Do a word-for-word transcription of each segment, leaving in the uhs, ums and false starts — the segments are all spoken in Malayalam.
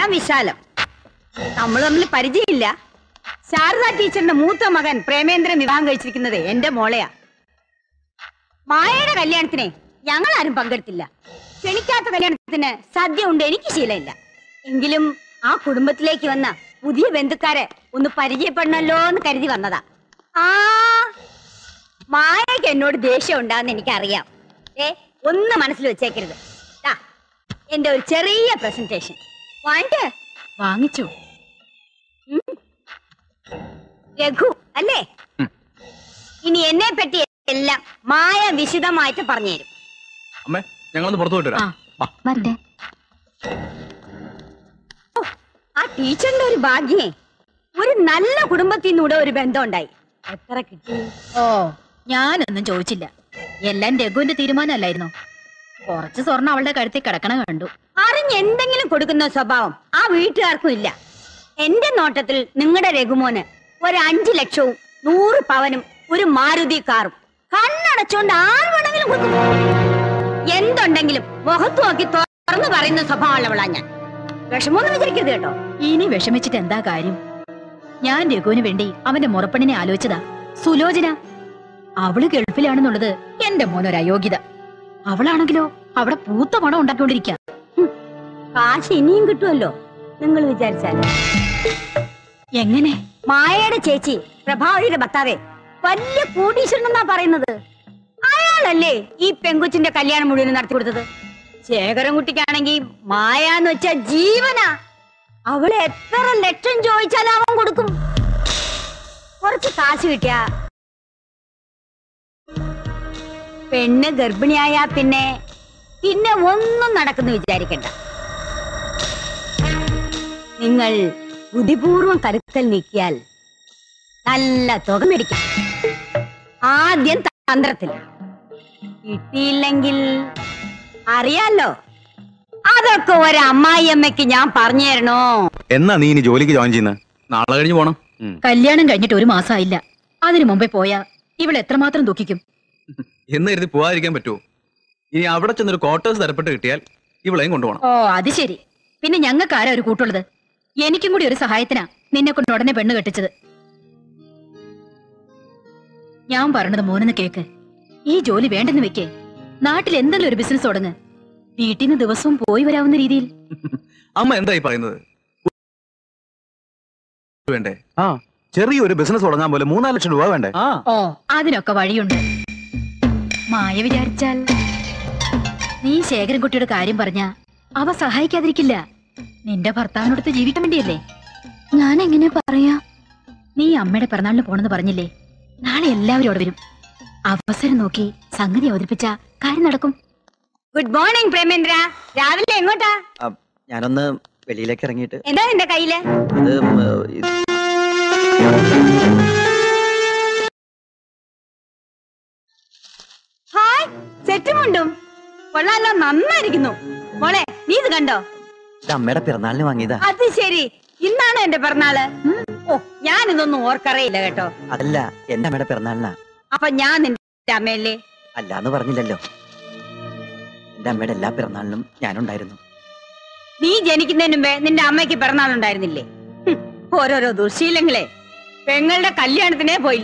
ഞാൻ വിശാലം. നമ്മൾ തമ്മിൽ പരിചയമില്ല. ശാരദ ടീച്ചറിന്റെ മൂത്ത മകൻ പ്രേമേന്ദ്രൻ വിവാഹം കഴിച്ചിരിക്കുന്നത് എന്റെ മോളെയാ. മായയുടെ കല്യാണത്തിന് ഞങ്ങൾ ആരും പങ്കെടുത്തില്ല. ക്ഷണിക്കാത്ത കല്യാണത്തിന് സദ്യ ഉണ്ട് എനിക്ക് ശീലമില്ല. എങ്കിലും ആ കുടുംബത്തിലേക്ക് വന്ന പുതിയ ബന്ധുക്കാരെ ഒന്ന് പരിചയപ്പെടണല്ലോ എന്ന് കരുതി വന്നതാ. ആ മായയ്ക്ക് എന്നോട് ദേഷ്യം ഉണ്ടാകുന്ന എനിക്കറിയാം. ഏ ഒന്ന് മനസ്സിൽ വെച്ചേക്കരുത്. എന്റെ ഒരു ചെറിയ പ്രസന്റേഷൻ വാങ്ങിട്ട് വാങ്ങിച്ചു. രഘു അല്ലേ? ഇനി എന്നെ പറ്റി എല്ലാം മായ വിശദമായിട്ട് പറഞ്ഞു തരും. അമ്മേ, ഞങ്ങളൊന്ന് പുറത്തു പോയിട്ട് ആ ടീച്ചറിന്റെ ഒരു ഭാഗ്യേ, ഒരു നല്ല കുടുംബത്തിൽ നിന്നൂടെ ഒരു ബന്ധം ഉണ്ടായി. എത്ര കിട്ടി? ഓ, ഞാനൊന്നും ചോദിച്ചില്ല. എല്ലാം രഘുവിന്റെ തീരുമാനമല്ലായിരുന്നു. കുറച്ച് സ്വർണ്ണം അവളുടെ കഴുത്തിൽ കിടക്കണ കണ്ടു. അറിഞ്ഞ് എന്തെങ്കിലും കൊടുക്കുന്ന സ്വഭാവം ആ വീട്ടുകാർക്കും ഇല്ല. എന്റെ നോട്ടത്തിൽ നിങ്ങളുടെ രഘുമോന് ഒരു അഞ്ചു ലക്ഷവും നൂറ് പവനും ഒരു മാരുതി കാറും കണ്ണടച്ചോണ്ട് ആര് വേണമെങ്കിലും കൊടുക്കും. എന്തുണ്ടെങ്കിലും മുഖത്ത് നോക്കി തുറന്നു പറയുന്ന സ്വഭാവമുള്ളവളാ ഞാൻ. വിഷമൊന്നും വിചാരിക്കരുത് കേട്ടോ. ഇനി വിഷമിച്ചിട്ട് എന്താ കാര്യം? ഞാൻ രഘുവിന് വേണ്ടി അവന്റെ മുറപ്പെണ്ണിനെ ആലോചിച്ചതാ, സുലോചന. അവള് ഗൾഫിലാണെന്നുള്ളത് എന്റെ മോനൊരു അയോഗ്യത. അവളാണെങ്കിലോ അവിടെ പൂത്ത പണം ഉണ്ടാക്കിക്കൊണ്ടിരിക്കുക. കാശ് ഇനിയും കിട്ടുമല്ലോ നിങ്ങൾ വിചാരിച്ചാല്. എങ്ങനെ? മായയുടെ ചേച്ചി പ്രഭാവതിയുടെ ഭർത്താവേ വലിയ കോടീശ്വരനെന്നാ പറയുന്നത്. അയാളല്ലേ ഈ പെങ്കൊച്ചിന്റെ കല്യാണം മുഴുവൻ നടത്തി കൊടുത്തത്. ശേഖരൻകുട്ടിക്കാണെങ്കിൽ മായ എന്ന് വെച്ചാ ജീവനാ. അവള് എത്ര ലക്ഷം ചോദിച്ചാലും അവൻ കൊടുക്കും. കുറച്ച് കാശ് കിട്ടിയ പെണ്ണ് ഗർഭിണിയായ പിന്നെ പിന്നെ ഒന്നും നടക്കുന്നു വിചാരിക്കണ്ട. നിങ്ങൾ ബുദ്ധിപൂർവം കരുത്തൽ നീക്കിയാൽ നല്ല തുക മേടിക്കാം. ആദ്യം തന്ത്രത്തിൽ കിട്ടിയില്ലെങ്കിൽ അറിയാലോ. അതൊക്കെ ഒരു അമ്മായിയമ്മയ്ക്ക് ഞാൻ പറഞ്ഞു തരണോ? എന്നാ നീ ഇനി ജോലിക്ക് ജോയിൻ ചെയ്യുന്ന? നാളെ കഴിഞ്ഞ് പോണം. കല്യാണം കഴിഞ്ഞിട്ട് ഒരു മാസമായില്ല. അതിനു മുമ്പേ പോയാ ഇവൾ എത്രമാത്രം ദുഃഖിക്കും. എന്ന് കരുതി പോവാതിരിക്കാൻ പറ്റുമോ? ഇനി അവിടെ ചെന്നൊരു ക്വാർട്ടേഴ്സ് തരപ്പെട്ട് കിട്ടിയാൽ ഇവളെയും കൊണ്ടുപോകണം. ഓ, അത് ശരി. പിന്നെ ഞങ്ങൾക്ക് ആരാ ഒരു കൂട്ടുള്ളത്? എനിക്കും കൂടി ഒരു സഹായത്തിനാ നിന്നെ കൊണ്ട് ഉടനെ പെണ്ണ് കെട്ടിച്ചത്. ഞാൻ പറഞ്ഞത് മോനെന്ന് കേക്ക്. ഈ ജോലി വേണ്ടെന്ന് വെക്കേ. നാട്ടിൽ എന്തെങ്കിലും ഒരു ബിസിനസ് തുടങ്ങ്. വീട്ടിൽ നിന്ന് ദിവസവും പോയി വരാവുന്ന രീതിയിൽ. അമ്മ എന്തായി പറയുന്നത്? വേണ്ടേ? ആ, ചെറിയൊരു ബിസിനസ് തുടങ്ങാൻ പോലെ മൂന്നാല് ലക്ഷം രൂപ വേണ്ടേ? ഓ, അതിനൊക്കെ വഴിയുണ്ട്. മായ വിചാരിച്ചാൽ നീ ശേഖരൻകുട്ടിയുടെ കാര്യം പറഞ്ഞ അവ സഹായിക്കാതിരിക്കില്ല. നിന്റെ ഭർത്താവിനോടത്ത് ജീവിക്കാൻ വേണ്ടിയല്ലേ. ഞാൻ എങ്ങനെ പറയാ? നീ അമ്മയുടെ പിറന്നാളിന് പോണെന്ന് പറഞ്ഞില്ലേ? നാളെ എല്ലാവരും അവിടെ വരും. അവസരം നോക്കി സംഗതി അവതരിപ്പിച്ച കാര്യം നടക്കും. Good morning Premendra. രാവിലെ എങ്ങോട്ടാ? ഞാനൊന്ന് വെളിയിലേക്ക് ഇറങ്ങിയിട്ട്. എന്താ നിന്റെ കയ്യില്? ഹായ്, സെറ്റുമുണ്ടും കൊള്ളാലോ, നന്നായിരിക്കുന്നു. മോളെ, നീ ഇത് കണ്ടോ? അമ്മയുടെ പിറന്നാളിന് വാങ്ങിയതാ. അത് ശരി, ഇന്നാണ് എന്റെ പിറന്നാള്. ഓ, ഞാൻ ഇതൊന്നും ഓർക്കറിയില്ല കേട്ടോ. അതല്ല, എന്റെ അമ്മയുടെ പിറന്നാളിനാ. അപ്പൊ ഞാൻ നിന്റെ അമ്മയല്ലേ? അല്ലാന്ന് പറഞ്ഞില്ലല്ലോ. എന്റെ അമ്മയുടെ എല്ലാ പിറന്നാളിനും ഞാനുണ്ടായിരുന്നു. നീ ജനിക്കുന്നതിന് മുമ്പേ നിന്റെ അമ്മയ്ക്ക് പിറന്നാളുണ്ടായിരുന്നില്ലേ? ഓരോരോ ദുശീലങ്ങളെ. പെങ്ങളുടെ കല്യാണത്തിനേ പോയില്ല.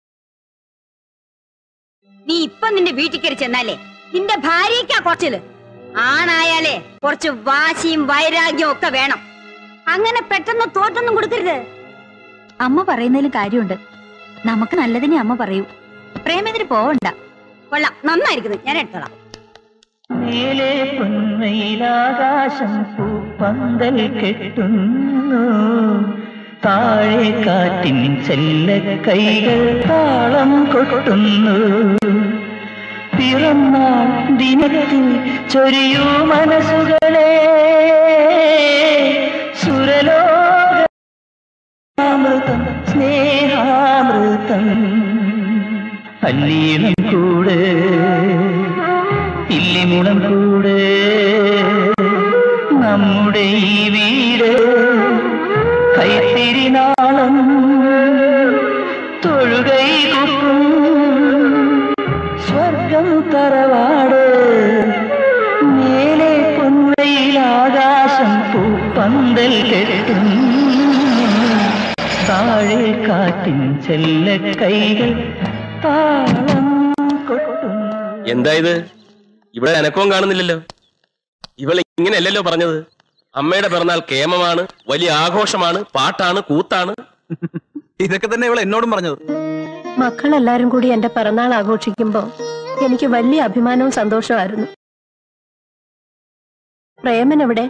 നീ ഇപ്പൊ നിന്റെ വീട്ടിൽ കയറി ചെന്നാലേ നിന്റെ ഭാര്യയ്ക്കാ കുറച്ചില്. ആണായാലേ കുറച്ച് വാശിയും വൈരാഗ്യവും ഒക്കെ വേണം. അങ്ങനെ പെട്ടെന്ന് തോറ്റൊന്നും കൊടുക്കരുത്. അമ്മ പറയുന്നതിലും കാര്യമുണ്ട്. നമുക്ക് നല്ലതിനെ അമ്മ പറയൂ. പ്രേമേന്ദ്രന് പോവണ്ട. കൊള്ളാം, നന്നായിരിക്കുന്നു. ഞാൻ എടുത്തോളാം. മേലെ പൊന്മയിലാകാശം പൂപ്പന്തൽ കെട്ടുന്നു, താഴെ കാറ്റിൻ ചെല്ല കൈകൾ താളം കൊട്ടുന്നു. പിറന്നാൾ ദിനത്തിൽ ചൊരിയൂ മനസ്സുകളെ സുരലോകാമൃതം സ്നേഹാമൃതം. അല്ലീണം കൂടെ ഇല്ലിമുളം കൂടെ നമ്മുടെ ഈ വീട് കൈത്തിരിനാളം തൊഴുകൈ കുക്കും സ്വർഗം തറവാട്. മേലെ പൊന്മയിലാകാശം പൂ പന്തൽ കെട്ടും താഴെ കാറ്റിൻ ചെല്ല കൈകൾ താളം കൊട്ടും. എന്താ ഇത്? ഇവിടെ അനക്കവും കാണുന്നില്ലല്ലോ. ഇവളെ ഇങ്ങനെയല്ലല്ലോ പറഞ്ഞത്. അമ്മയുടെ പിറന്നാൾ കേമമാണ്, വലിയ ആഘോഷമാണ്, പാട്ടാണ്, കൂത്താണ്. ഇതൊക്കെ തന്നെ ഇവൾ എന്നോടും പറഞ്ഞത്. മക്കളെല്ലാരും കൂടി എന്റെ പിറന്നാൾ ആഘോഷിക്കുമ്പോ എനിക്ക് വലിയ അഭിമാനവും സന്തോഷമായിരുന്നു. പ്രേമൻ എവിടെ?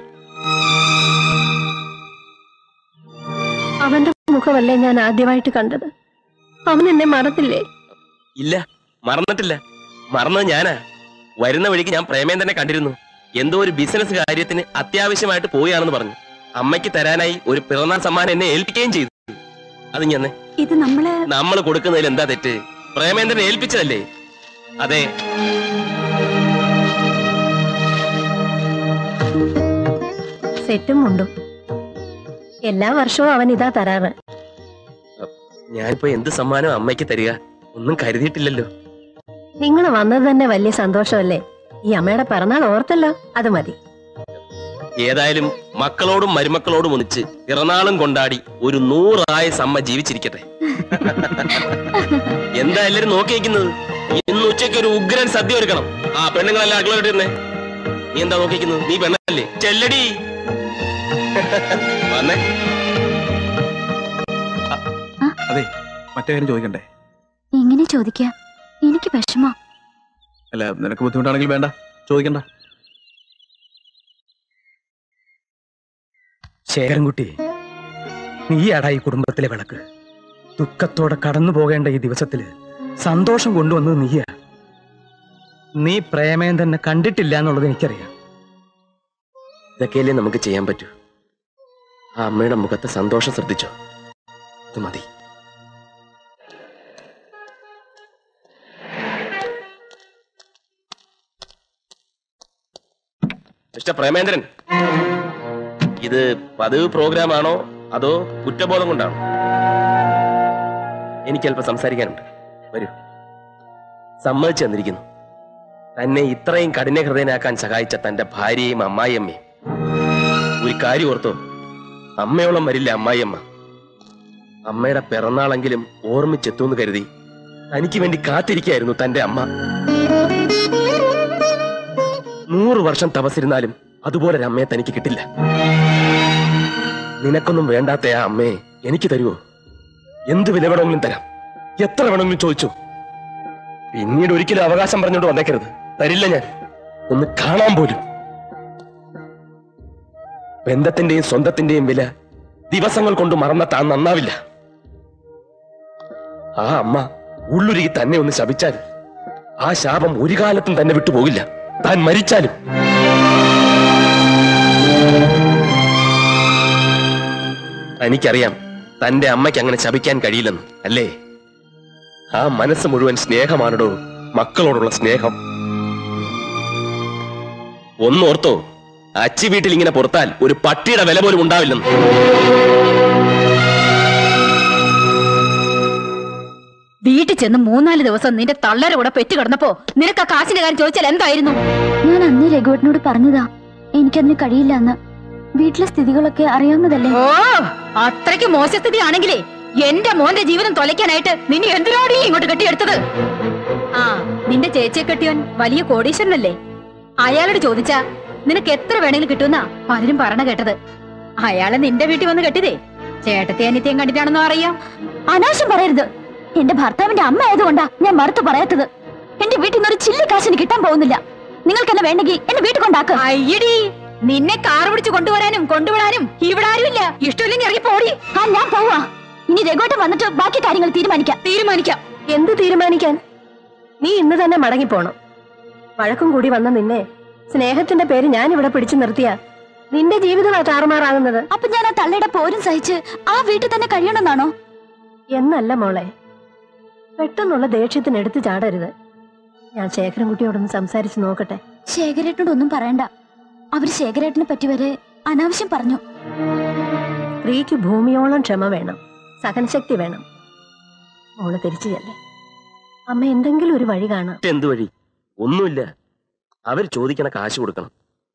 അവന്റെ മുഖമല്ലേ ഞാൻ ആദ്യമായിട്ട് കണ്ടത്. അവൻ എന്നെ മറന്നില്ലേ? ഇല്ല, മറന്നിട്ടില്ല. മറന്നത് ഞാനാ. വരുന്ന വഴിക്ക് ഞാൻ പ്രേമേന്ദ്രനെ കണ്ടിരുന്നു. എന്തോ ഒരു ബിസിനസ് കാര്യത്തിന് അത്യാവശ്യമായിട്ട് പോവുകയാണെന്ന് പറഞ്ഞു. അമ്മയ്ക്ക് തരാനായി ഒരു പിറന്നാൾ സമ്മാനം എന്നെ ഏൽപ്പിക്കുകയും ചെയ്തു. അത് ഞാൻ ഇത് നമ്മള് നമ്മൾ കൊടുക്കുന്നതിൽ എന്താ തെറ്റ്? പ്രേമേന്ദ്രനെ ഏൽപ്പിച്ചതല്ലേ? അതെ. സെറ്റും ഉണ്ടും എല്ലാ വർഷവും അവൻ ഇതാ തരാറ്. ഞാനിപ്പോ എന്ത് സമ്മാനം അമ്മയ്ക്ക് തരിക? ഒന്നും കരുതിയിട്ടില്ലല്ലോ. നിങ്ങൾ വന്നത് തന്നെ വലിയ സന്തോഷമല്ലേ? ഈ അമ്മയുടെ പിറന്നാൾ ഓർത്തല്ലോ, അത് മതി. ഏതായാലും മക്കളോടും മരുമക്കളോടും ഒന്നിച്ച് പിറന്നാളും കൊണ്ടാടി ഒരു നൂറായ സമ്മ ജീവിച്ചിരിക്കട്ടെ. എന്താ എല്ലാരും നോക്കി വയ്ക്കുന്നത്? ഇന്ന് ഉച്ചയ്ക്ക് ഒരു ഉഗ്രൻ സദ്യ ഒരുക്കണം. ആ പെണ്ണുങ്ങളെല്ലാം അടുക്കള ഇരുന്നേ. നീ എന്താ നോക്കിക്കുന്നത്? നീ പെണ്ണല്ലേ? ചെല്ലടി വന്നേ. അതെ, മറ്റേ കാര്യം ചോദിക്കണ്ടേ? എങ്ങനെ ചോദിക്കാം? എനിക്ക് വിഷമോ. അല്ല, നിനക്ക് ബുദ്ധിമുട്ടാണെങ്കിൽ വേണ്ട, ചോദിക്കണ്ട. ശേഖരൻകുട്ടി, നീയാടാ ഈ കുടുംബത്തിലെ വിളക്ക്. ദുഃഖത്തോടെ കടന്നു പോകേണ്ട ഈ ദിവസത്തില് സന്തോഷം കൊണ്ടുവന്നത് നീയാ. നീ പ്രേമേന്ദ്രനെ കണ്ടിട്ടില്ല എന്നുള്ളത് എനിക്കറിയാം. ഇതൊക്കെയല്ലേ നമുക്ക് ചെയ്യാൻ പറ്റൂ. ആ അമ്മയുടെ മുഖത്തെ സന്തോഷം ശ്രദ്ധിച്ചോ? അത് മതി. മിസ്റ്റർ പ്രേമേന്ദ്രൻ, ഇത് പതിവ് പ്രോഗ്രാം ആണോ അതോ കുറ്റബോധം കൊണ്ടാണോ? എനിക്ക് അല്പം സംസാരിക്കാനുണ്ട്. വരൂ. സമ്മതിച്ചു തന്നിരിക്കുന്നു. തന്നെ ഇത്രയും കഠിന ഹൃദയനാക്കാൻ സഹായിച്ച തന്റെ ഭാര്യയും അമ്മായിയമ്മയും. ഒരു കാര്യം ഓർത്തോ, അമ്മയോളം വരില്ല അമ്മായിയമ്മ. അമ്മയുടെ പിറന്നാളെങ്കിലും ഓർമ്മിച്ചെത്തുമെന്ന് കരുതി തനിക്ക് വേണ്ടി കാത്തിരിക്കായിരുന്നു തന്റെ അമ്മ. നൂറ് വർഷം തപസ്സിരുന്നാലും അതുപോലെ ഒരു അമ്മയെ തനിക്ക് കിട്ടില്ല. നിനക്കൊന്നും വേണ്ടാത്ത ആ അമ്മയെ എനിക്ക് തരുവോ? എന്ത് വില വേണമെങ്കിലും തരാം, എത്ര വേണമെങ്കിലും ചോദിച്ചു. പിന്നീട് ഒരിക്കലും അവകാശം പറഞ്ഞോണ്ട് വന്നേക്കരുത്. തരില്ല ഞാൻ, ഒന്ന് കാണാൻ പോലും. ബന്ധത്തിന്റെയും സ്വന്തത്തിന്റെയും വില ദിവസങ്ങൾ കൊണ്ട് മറന്ന താൻ നന്നാവില്ല. ആ അമ്മ ഉള്ളുരുകി തന്നെ ഒന്ന് ശപിച്ചാൽ ആ ശാപം ഒരു കാലത്തും തന്നെ വിട്ടുപോകില്ല, താൻ മരിച്ചാലും. എനിക്കറിയാം തന്റെ അമ്മയ്ക്ക് അങ്ങനെ ശപിക്കാൻ കഴിയില്ലെന്ന്, അല്ലേ? ആ മനസ്സ് മുഴുവൻ സ്നേഹമാണോ, മക്കളോടുള്ള സ്നേഹം. ഒന്നോർത്തോ, അച്ചി വീട്ടിൽ ഇങ്ങനെ പുറത്താൽ ഒരു പട്ടിയുടെ വില പോലും ഉണ്ടാവില്ലെന്ന്. വീട്ടിൽ ചെന്ന് മൂന്നാല് ദിവസം നിന്റെ തള്ളരെ കൂടെ പെറ്റ് കിടന്നപ്പോ നിനക്ക് ആ കാശിന്റെ കാര്യം ചോദിച്ചാൽ എന്തായിരുന്നു? ഞാൻ അന്ന് രഘുവേട്ടനോട് പറഞ്ഞതാ എനിക്കതിന് കഴിയില്ല എന്ന്. വീട്ടിലെ സ്ഥിതികളൊക്കെ അറിയാവുന്നതല്ലേ. ഓ, അത്രയ്ക്ക് മോശസ്ഥിതി ആണെങ്കിലേ എന്റെ മോന്റെ ജീവിതം തൊലയ്ക്കാനായിട്ട് നിന്നെ എന്തിനോടീ ഇങ്ങോട്ട് കെട്ടിയെടുത്തത്? ആ, നിന്റെ ചേച്ചിയെ കെട്ടിയവൻ വലിയ കോടീശ്വരനല്ലേ? അയാളോട് ചോദിച്ചാ നിനക്ക് എത്ര വേണമെങ്കിലും കിട്ടുമെന്നാ പലരും പറഞ്ഞ കേട്ടത്. അയാളെ നിന്റെ വീട്ടിൽ വന്ന് കെട്ടിയതേ ചേട്ടത്തെ അനിത്യം കണ്ടിട്ടാണെന്നോ അറിയാം. അനാവശ്യം പറയരുത്. എന്റെ ഭർത്താവിന്റെ അമ്മ ആയതുകൊണ്ടാ ഞാൻ മറുത്തു പറയാത്തത്. എന്റെ വീട്ടിൽ നിന്ന് ഒരു ചില്ലി കാശിന് കിട്ടാൻ പോകുന്നില്ല. നിങ്ങൾക്ക് എന്നെ വേണ്ടെങ്കിൽ എന്നെ വീട്ടിൽ കൊണ്ടാക്ക. അയ്യടി, നിന്നെ കാർ പിടിച്ച് കൊണ്ടുവരാനും കൊണ്ടുവിടാനും ഇവിടെ ആരുമില്ല. ഇഷ്ടമില്ലെങ്കിൽ ഇറങ്ങി പോടി. ആ, ഞാൻ പോവാ. ഇനി രഘുവേട്ടൻ വന്നിട്ട് ബാക്കി കാര്യങ്ങൾ തീരുമാനിക്കാം. തീരുമാനിക്കാം. എന്ത് തീരുമാനിക്കാൻ? നീ ഇന്ന് തന്നെ മടങ്ങിപ്പോണം. വഴക്കും കൂടി വന്ന നിന്നെ സ്നേഹത്തിന്റെ പേര് ഞാൻ ഇവിടെ പിടിച്ചു നിർത്തിയ നിന്റെ ജീവിതമാ താറുമാറാകുന്നത്. അപ്പൊ ഞാൻ ആ തള്ളയുടെ പോരും സഹിച്ച് ആ വീട്ടിൽ തന്നെ കഴിയണമെന്നാണോ? എന്നല്ല മോളെ, പെട്ടെന്നുള്ള ദേഷ്യത്തിന് എടുത്തു ചാടരുത്. ഞാൻ ശേഖരൻകുട്ടിയോടൊന്ന് സംസാരിച്ച് നോക്കട്ടെ. ശേഖരേട്ടനോടൊന്നും പറയണ്ട. അവര് ശേഖരേട്ടനെ പറ്റി വരെ അനാവശ്യം പറഞ്ഞു. സ്ത്രീക്ക് ഭൂമിയോളം ക്ഷമ വേണം, സഹനശക്തി വേണം. മോള് തിരിച്ചു ചെല്ലേ. അമ്മ എന്തെങ്കിലും ഒരു വഴി കാണാം. എന്ത് വഴി? ഒന്നുമില്ല. അവർ ചോദിക്കണ കാശ് കൊടുക്കണം.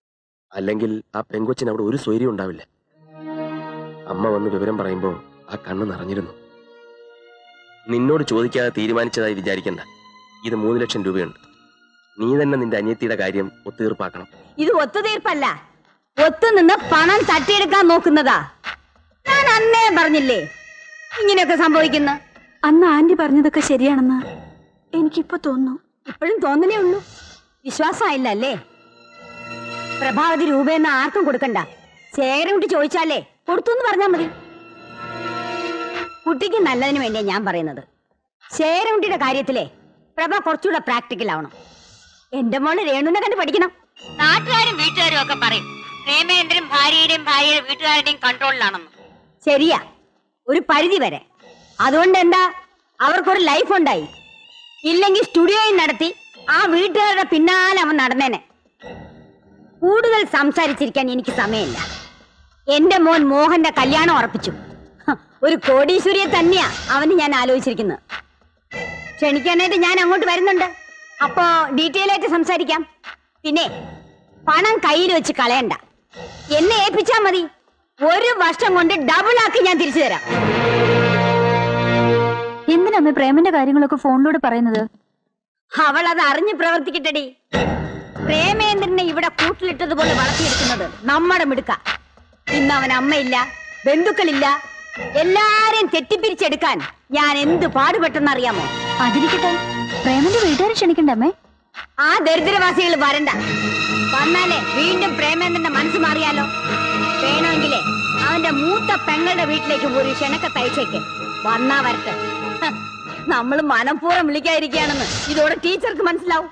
അല്ലെങ്കിൽ ആ പെങ്കൊച്ചിന് അവിടെ ഒരു സ്വൈര്യം ഉണ്ടാവില്ല. അമ്മ വന്ന് വിവരം പറയുമ്പോ ആ കണ്ണ് നിറഞ്ഞിരുന്നു. നിന്നോട് ചോദിക്കാതെ തീരുമാനിച്ചതായി വിചാരിക്കണ്ട. ഇത് മൂന്ന് ലക്ഷം രൂപയുണ്ട്. നീ തന്നെ നിന്റെ അനിയത്തിയുടെ കാര്യം ഒത്തുതീർപ്പാക്കണം. ഇത് ഒത്തുതീർപ്പല്ല, ഒത്തുനിന്ന് പണം തട്ടിയെടുക്കാൻ നോക്കുന്നതാ. ഞാൻ അന്നേ പറഞ്ഞില്ലേ ഇങ്ങനെയൊക്കെ സംഭവിക്കുന്ന. അന്ന് ആന്റി പറഞ്ഞതൊക്കെ ശരിയാണെന്ന് എനിക്കിപ്പോ തോന്നുന്നു. ഇപ്പോഴും തോന്നലേ ഉള്ളൂ, വിശ്വാസമായില്ല അല്ലേ? പ്രഭാവതി രൂപയെന്ന് ആർക്കും കൊടുക്കണ്ട. ശേഖരൻകുട്ടി ചോദിച്ചാലേ കൊടുത്തു എന്ന് പറഞ്ഞാൽ മതി. കുട്ടിക്ക് നല്ലതിന് വേണ്ടിയാ ഞാൻ പറയുന്നത്. ശേഖരൻകുട്ടിയുടെ കാര്യത്തിലെ പ്രഭ കുറച്ചുകൂടെ പ്രാക്ടിക്കൽ ആവണം. എന്റെ മോള് രേണുവിനെ കണ്ട് പഠിക്കണം. നാട്ടുകാരും വീട്ടുകാരും ഒക്കെ പറയും പ്രേമേന്ദ്രൻ ഭാര്യയുടെയും ഭാര്യയുടെ വീട്ടുകാരുടെയും കൺട്രോളിലാണെന്ന്. ശരിയാ, ഒരു പരിധി വരെ. അതുകൊണ്ട് എന്താ, അവർക്കൊരു ലൈഫ് ഉണ്ടായി. ഇല്ലെങ്കിൽ സ്റ്റുഡിയോയിൽ നടത്തി ആ വീട്ടുകാരുടെ പിന്നാലെ അവൻ നടന്നേനെ. കൂടുതൽ സംസാരിച്ചിരിക്കാൻ എനിക്ക് സമയമില്ല. എന്റെ മോൻ മോഹന്റെ കല്യാണം ഉറപ്പിച്ചു. ഒരു കോടീശ്വരിയെ തന്നെയാ അവന് ഞാൻ ആലോചിച്ചിരിക്കുന്നത്. ക്ഷണിക്കാനായിട്ട് ഞാൻ അങ്ങോട്ട് വരുന്നുണ്ട്. അപ്പോ ഡീറ്റെയിൽ ആയിട്ട് സംസാരിക്കാം. പിന്നെ പണം കയ്യിൽ വെച്ച് കളയണ്ട, എന്നെ ഏൽപ്പിച്ചാ മതി. ഒരു വർഷം കൊണ്ട് ഡബിൾ ആക്കി ഞാൻ തിരിച്ചു തരാം. എന്തിനാ പ്രേമന്റെ കാര്യങ്ങളൊക്കെ ഫോണിലൂടെ പറയുന്നത്? അവൾ അത് അറിഞ്ഞു പ്രവർത്തിക്കട്ടെടി. പ്രേമേന്ദ്രനെ ഇവിടെ കൂട്ടിലിട്ടതുപോലെ വളർത്തിയെടുക്കുന്നത് നമ്മുടെ മിടുക്ക. ഇന്ന് അവൻ അമ്മയില്ല, ബന്ധുക്കളില്ല. എല്ലാരെയും തെറ്റിപ്പിരിച്ചെടുക്കാൻ ഞാൻ എന്ത് പാടുപെട്ടെന്നറിയാമോ? അതിരിക്കട്ടെ, പ്രേമന്റെ വീട്ടുകാരെ ക്ഷണിക്കണ്ടമ്മേ. ആ ദരിദ്രവാസികൾ വരണ്ട. വന്നാലേ വീണ്ടും പ്രേമേന്ദ്രന്റെ മനസ്സ് മാറിയാലോ. വേണമെങ്കിലേ അവന്റെ മൂത്ത പെങ്ങളുടെ വീട്ടിലേക്ക് ഒരു ക്ഷണക്ക തയ്ച്ചേക്ക്. വന്നാ വരട്ടെ. നമ്മൾ മനഃപൂർവ്വം വിളിക്കാതിരിക്കുകയാണെന്ന് ഇതോടെ ടീച്ചർക്ക് മനസ്സിലാവും.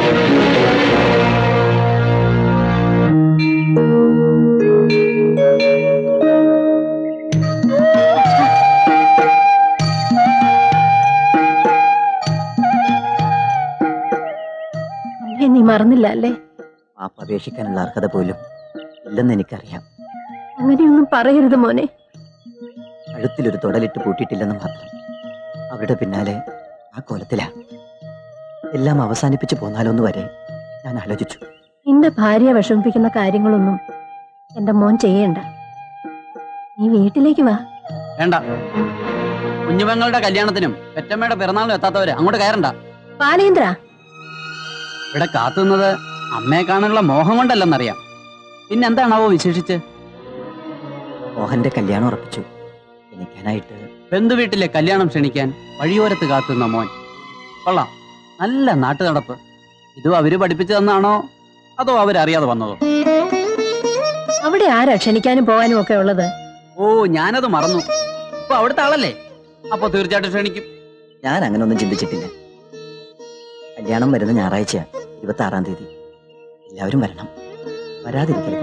നീ മറന്നില്ല അല്ലേ? മാപ്പ് അപേക്ഷിക്കാനുള്ള അർഹത പോലും ഇല്ലെന്ന് എനിക്കറിയാം. അങ്ങനെയൊന്നും പറയരുത് മോനെ. കഴുത്തിലൊരു തൊടലിട്ട് പൂട്ടിയിട്ടില്ലെന്ന് മാത്രം. അവരുടെ പിന്നാലെ ആ കോലത്തിലാ. എല്ലാം അവസാനിപ്പിച്ചു പോന്നാലോന്ന് വരെ ഞാൻ ആലോചിച്ചു. നിന്റെ ഭാര്യയെ വിഷമിപ്പിക്കുന്ന കാര്യങ്ങളൊന്നും എന്റെ മോൻ ചെയ്യണ്ട. നീ വീട്ടിലേക്ക് വാ. വേണ്ട, കുഞ്ഞുപെങ്ങളുടെ കല്യാണത്തിനും പെറ്റമ്മയുടെ പിറന്നാളിനും എത്താത്തവര് അങ്ങോട്ട് കയറണ്ട. ബാലേന്ദ്ര, ഇവിടെ കാത്തുനിന്നത് അമ്മയെ കാണാനുള്ള മോഹം കൊണ്ടല്ലെന്നറിയാം. പിന്നെന്താണാവോ വിശേഷിച്ച്? മോഹന്റെ കല്യാണം ഉറപ്പിച്ചു. എനിക്കാനായിട്ട് ബന്ധുവീട്ടിലെ കല്യാണം ക്ഷണിക്കാൻ വഴിയോരത്ത് കാത്തുന്ന മോൻ. കൊള്ളാം, നല്ല നാട്ടു നടപ്പ്. ഇതും അവര് പഠിപ്പിച്ചു തന്നാണോ അതോ അവരറിയാതെ വന്നതോ? അവിടെ ആരാ ക്ഷണിക്കാനും പോകാനും ഒക്കെ ഉള്ളത്? ഓ, ഞാനത് മറന്നു. ഇപ്പൊ അവിടുത്തെ ആളല്ലേ, അപ്പൊ തീർച്ചയായിട്ടും ക്ഷണിക്കും. ഞാൻ അങ്ങനെ ഒന്നും ചിന്തിച്ചിട്ടില്ല. കല്യാണം വരുന്ന ഞായറാഴ്ച ഇരുപത്തി ആറാം തീയതി. എല്ലാവരും വരണം, വരാതിരിക്കരുത്.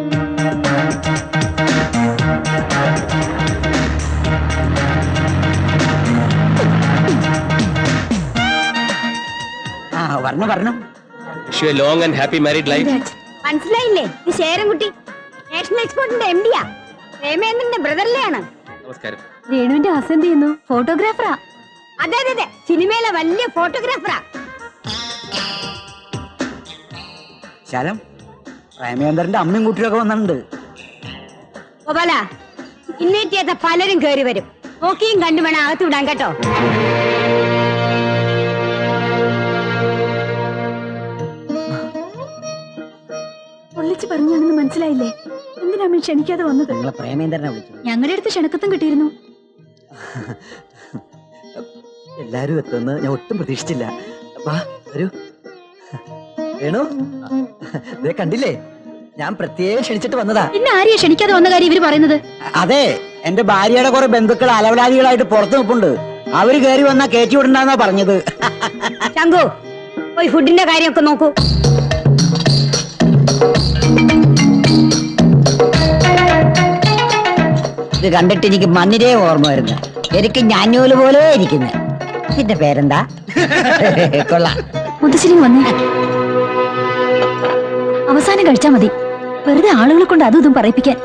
ആ വരണം വരണം. Long and happy married life. മനസ്സിലായില്ലേ? ഇത് ശേരൻകുട്ടി നാഷണൽ എക്സ്പോർട്ടിന്റെ എം ഡിയാ. പ്രേമേന്ദ്രന്റെ ബ്രദറിലെയാണ്. നമസ്കാരം. രേണുവിന്റെ ഹസ്ബൻഡ് ചെയ്യുന്നു, ഫോട്ടോഗ്രാഫറാ. അതെ അതെ അതെ, സിനിമയിലെ വലിയ ഫോട്ടോഗ്രാഫറാ. ശാലം, പ്രേമേന്ദ്രന്റെ അമ്മയും കുട്ടിയൊക്കെ വന്നിട്ടുണ്ട്. ഗോപാല, ഇന്നേറ്റിയാത്ത പലരും കയറി വരും. നോക്കിയും കണ്ടു വേണം അകത്ത് വിടാൻ കേട്ടോ. ഒളിച്ചു പറഞ്ഞാണെന്ന് മനസ്സിലായില്ലേ? എന്തിനാ അമ്മ ക്ഷണിക്കാതെ വന്നത്? പ്രേമേന്ദ്രനെ വിളിച്ചു. ഞങ്ങളുടെ അടുത്ത് ക്ഷണക്കത്തും കിട്ടിയിരുന്നു. എല്ലാരും എത്തുമെന്ന് ഞാൻ ഒട്ടും പ്രതീക്ഷിച്ചില്ല. വാ വരൂ. വേണു, കണ്ടില്ലേ, ഞാൻ പ്രത്യേകം ക്ഷണിച്ചിട്ട് വന്നതാ. പിന്നെ ആരെയാ ക്ഷണിക്കാതെ വന്ന കാര്യം ഇവര് പറയുന്നത്? അതെ, എന്റെ ഭാര്യയുടെ കുറെ ബന്ധുക്കൾ അലവലാദികളായിട്ട് പുറത്തു നിൽപ്പുണ്ട്. അവര് കയറി വന്നാ കയറ്റി വിടണ്ടെന്നാ പറഞ്ഞത്. ശംഖു, പോയി ഫുഡിന്റെ കാര്യമൊക്കെ നോക്കൂ. ഇത് കണ്ടിട്ട് എനിക്ക് മണ്ണിരേ ഓർമ്മ വരുന്നു. എനിക്ക് ഞാഞ്ഞൂല് പോലെ ഇരിക്കുന്നു. ഇതിന്റെ പേരെന്താ? കൊള്ളാം. മുത്തശ്ശേരി വന്നേ. അവസാനം കഴിച്ചാ മതി, വെറുതെ ആളുകളെ കൊണ്ട് അതും ഇതും പറയിപ്പിക്കാൻ.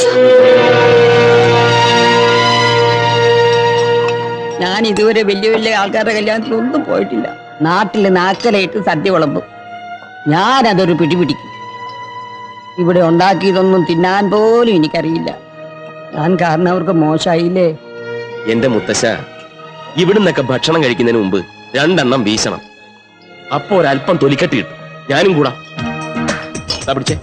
ഞാൻ ഇതുവരെ വലിയ വലിയ ആൾക്കാരുടെ കല്യാണത്തിലൊന്നും പോയിട്ടില്ല. നാട്ടില് നാക്കലായിട്ട് സദ്യ വിളമ്പും. ഞാനതൊരു പിടിപിടിക്കും. ഇവിടെ ഉണ്ടാക്കിയതൊന്നും തിന്നാൻ പോലും എനിക്കറിയില്ല. ഞാൻ കാരണം അവർക്ക് മോശമായില്ലേ? എന്റെ മുത്തശ്ശ, ഇവിടുന്നൊക്കെ ഭക്ഷണം കഴിക്കുന്നതിന് മുമ്പ് രണ്ടെണ്ണം വീശണം. അപ്പോ ഒരല്പം തൊലിക്കട്ടി കിട്ടും. ഞാനും കൂടാ. ദാ പിടിച്ചേ.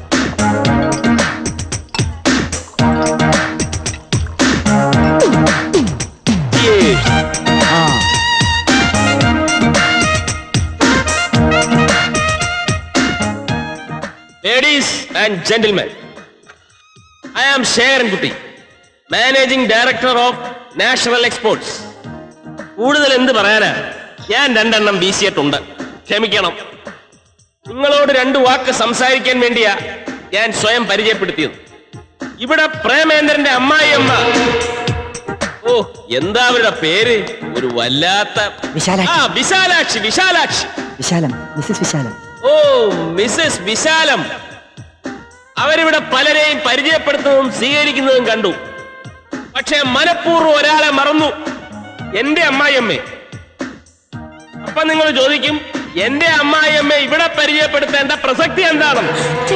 Ladies and gentlemen, I am Shegarankutti, Managing Director of National Exports. കൂടുതൽ എന്ത് പറയാനാ, ഞാൻ രണ്ടെണ്ണം വീശിയിട്ടുണ്ട്. ക്ഷമിക്കണം. നിങ്ങളോട് രണ്ടു വാക്ക് സംസാരിക്കാൻ വേണ്ടിയാ ഞാൻ സ്വയം പരിചയപ്പെടുത്തിയത്. ഇവിടെ പ്രേമേന്ദ്രന്റെ അമ്മായിയമ്മ. ഓ, എന്താ അവരുടെ പേര്? ഒരു വല്ലാത്ത ആ വിശാലാക്ഷി. വിശാലാക്ഷി വിശാലം, മിസ്സസ് വിശാലം. ഓ, മിസ്സസ് വിശാലം. അവരിവിടെ പലരെയും പരിചയപ്പെടുത്തുന്നതും സ്വീകരിക്കുന്നതും കണ്ടു. പക്ഷെ മനഃപൂർവ്വം ഒരാളെ മറന്നു, എന്റെ അമ്മായിയമ്മേ. അപ്പൊ നിങ്ങൾ ചോദിക്കും, എന്റെ അമ്മായിയമ്മ ഇവിടെ പരിചയപ്പെടുത്തേണ്ട പ്രസക്തി എന്താണെന്ന്.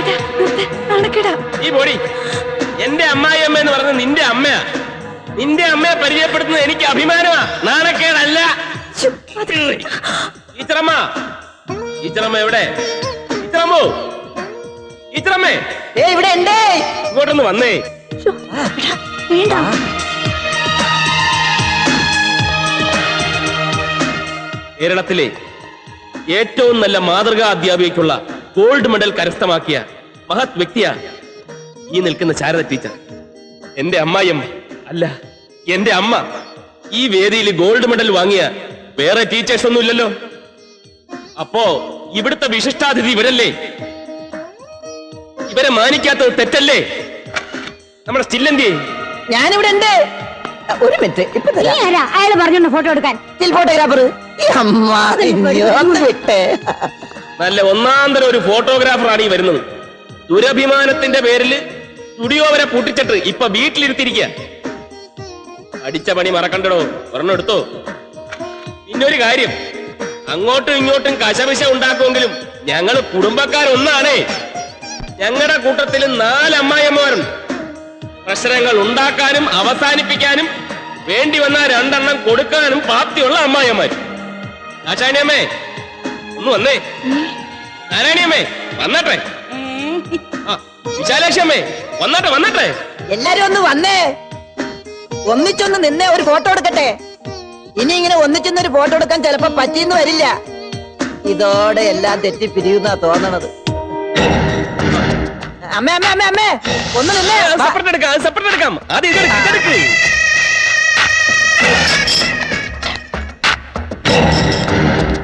ഈ ബോഡി എന്റെ അമ്മായിയമ്മ എന്ന് പറഞ്ഞ നിന്റെ അമ്മയാ. നിന്റെ അമ്മയെ പരിചയപ്പെടുത്തുന്നത് എനിക്ക് അഭിമാനമാ, നാണക്കേടല്ല. ടീച്ചറമ്മ, ടീച്ചറമ്മ എവിടെ? ടീച്ചറമ്മോ, ടീച്ചറമ്മേ ഇവിടെ ഉണ്ട്. ഇങ്ങോട്ടൊന്ന് വന്നേ. കേരളത്തിലെ ഏറ്റവും നല്ല മാതൃകാ അധ്യാപികയ്ക്കുള്ള ഗോൾഡ് മെഡൽ കരസ്ഥമാക്കിയ മഹത് വ്യക്തിയാ ഈ നിൽക്കുന്ന ശാരദ ടീച്ചർ. എന്റെ അമ്മായിയമ്മ അല്ല, എന്റെ അമ്മ. ഈ വേദിയിൽ ഗോൾഡ് മെഡൽ വാങ്ങിയ വേറെ ടീച്ചേഴ്സ് ഒന്നും ഇല്ലല്ലോ. അപ്പോ ഇവിടുത്തെ വിശിഷ്ടാതിഥി ഇവരല്ലേ? ഇവരെ മാനിക്കാത്തത് തെറ്റല്ലേ? നമ്മുടെ സ്റ്റില്ലെന്തി? ഞാനിവിടെ ഉണ്ട്. ഒരു മിനിറ്റ്, ഇപ്പൊ അയാൾ പറഞ്ഞോണ്ട് ഫോട്ടോ എടുക്കാൻ. ഫോട്ടോഗ്രാഫർ നല്ല ഒന്നാന്തരം ഒരു ഫോട്ടോഗ്രാഫറാണ് ഈ വരുന്നത്. ദുരഭിമാനത്തിന്റെ പേരിൽ സ്റ്റുഡിയോ വരെ പൂട്ടിച്ചിട്ട് ഇപ്പൊ വീട്ടിലിരുത്തിരിക്കുക. അടിച്ച പണി മറക്കണ്ടോ, ഒരെണ്ണം എടുത്തോ. പിന്നൊരു കാര്യം, അങ്ങോട്ടും ഇങ്ങോട്ടും കശപിശ ഉണ്ടാക്കുമെങ്കിലും ഞങ്ങള് കുടുംബക്കാരൊന്നാണേ. ഞങ്ങളുടെ കൂട്ടത്തിൽ നാല് അമ്മായിയമ്മമാരുണ്ട്. പ്രശ്നങ്ങൾ ഉണ്ടാക്കാനും അവസാനിപ്പിക്കാനും വേണ്ടി വന്ന രണ്ടെണ്ണം കൊടുക്കാനും പ്രാപ്തിയുള്ള അമ്മായിയമ്മമാര്. ആശാനിയമ്മേ ഒന്ന് വന്നേ. നാരായണിയമ്മേ വന്നട്ടെ. ആ വിശാലാക്ഷമ്മേ വന്നട്ടെ വന്നട്ടെ. എല്ലാരും ഒന്ന് വന്നേ, ഒന്നിച്ചൊന്ന് നിന്നേ ഒരു ഫോട്ടോ എടുക്കട്ടെ. ഇനി ഇങ്ങനെ ഒന്നിച്ചൊന്നൊരു ഫോട്ടോ എടുക്കാൻ ചിലപ്പോ പറ്റിയെന്ന് വരില്ല. ഇതോടെ എല്ലാം തെറ്റി പിരിയുന്നാ തോന്നണത്. അമ്മേ അമ്മേ അമ്മേ അമ്മേ ഒന്ന് നിന്നേ. സെപ്പറേറ്റ് എടുക്കാം, സെപ്പറേറ്റ് എടുക്കാം. ആദ്യം ഇതെടുക്ക്.